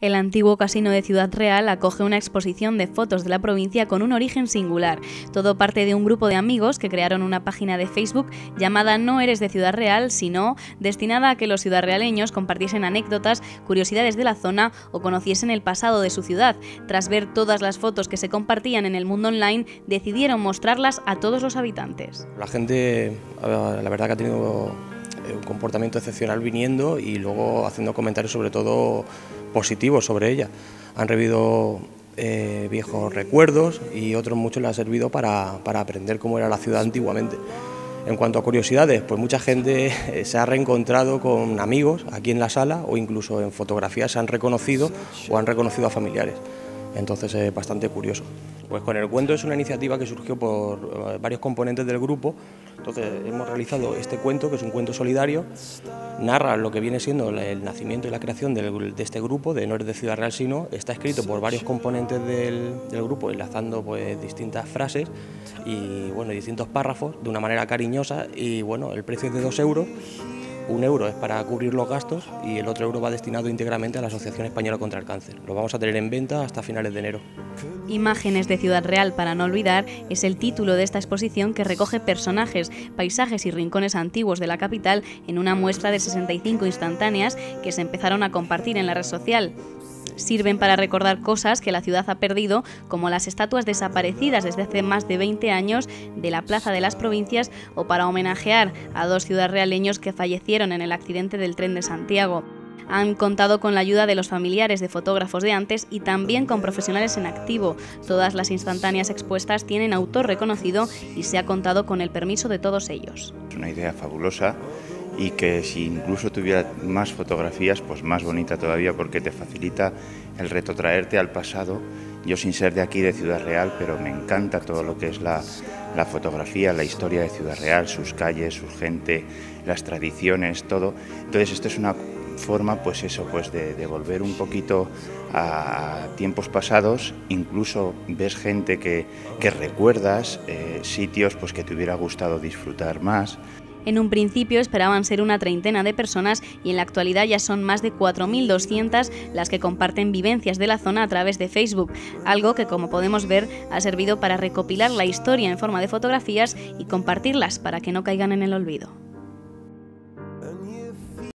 El antiguo casino de Ciudad Real acoge una exposición de fotos de la provincia con un origen singular. Todo parte de un grupo de amigos que crearon una página de Facebook llamada No eres de Ciudad Real, sino destinada a que los ciudadrealeños compartiesen anécdotas, curiosidades de la zona o conociesen el pasado de su ciudad. Tras ver todas las fotos que se compartían en el mundo online, decidieron mostrarlas a todos los habitantes. La gente, la verdad que ha tenido un comportamiento excepcional viniendo y luego haciendo comentarios sobre todo positivos sobre ella. Han revivido viejos recuerdos y otros muchos les ha servido para aprender cómo era la ciudad antiguamente. En cuanto a curiosidades, pues mucha gente se ha reencontrado con amigos aquí en la sala o incluso en fotografías se han reconocido o han reconocido a familiares. Entonces es bastante curioso. Pues con el cuento es una iniciativa que surgió por varios componentes del grupo. Entonces hemos realizado este cuento, que es un cuento solidario, narra lo que viene siendo el nacimiento y la creación de este grupo, de No eres de Ciudad Real sino, está escrito por varios componentes del grupo, enlazando pues distintas frases y bueno, distintos párrafos de una manera cariñosa y bueno, el precio es de 2 euros. 1 euro es para cubrir los gastos y el otro euro va destinado íntegramente a la Asociación Española contra el Cáncer. Lo vamos a tener en venta hasta finales de enero. Imágenes de Ciudad Real para no olvidar es el título de esta exposición que recoge personajes, paisajes y rincones antiguos de la capital en una muestra de 65 instantáneas que se empezaron a compartir en la red social. Sirven para recordar cosas que la ciudad ha perdido, como las estatuas desaparecidas desde hace más de 20 años de la Plaza de las Provincias o para homenajear a 2 ciudadrealeños que fallecieron en el accidente del tren de Santiago. Han contado con la ayuda de los familiares de fotógrafos de antes y también con profesionales en activo. Todas las instantáneas expuestas tienen autor reconocido y se ha contado con el permiso de todos ellos. Es una idea fabulosa y que si incluso tuviera más fotografías, pues más bonita todavía porque te facilita el retrotraerte al pasado. Yo sin ser de aquí, de Ciudad Real, pero me encanta todo lo que es la fotografía, la historia de Ciudad Real, sus calles, su gente, las tradiciones, todo. Entonces esto es una forma, pues eso, pues de volver un poquito a tiempos pasados, incluso ves gente que recuerdas, sitios pues que te hubiera gustado disfrutar más. En un principio esperaban ser una treintena de personas y en la actualidad ya son más de 4.200 las que comparten vivencias de la zona a través de Facebook, algo que, como podemos ver, ha servido para recopilar la historia en forma de fotografías y compartirlas para que no caigan en el olvido.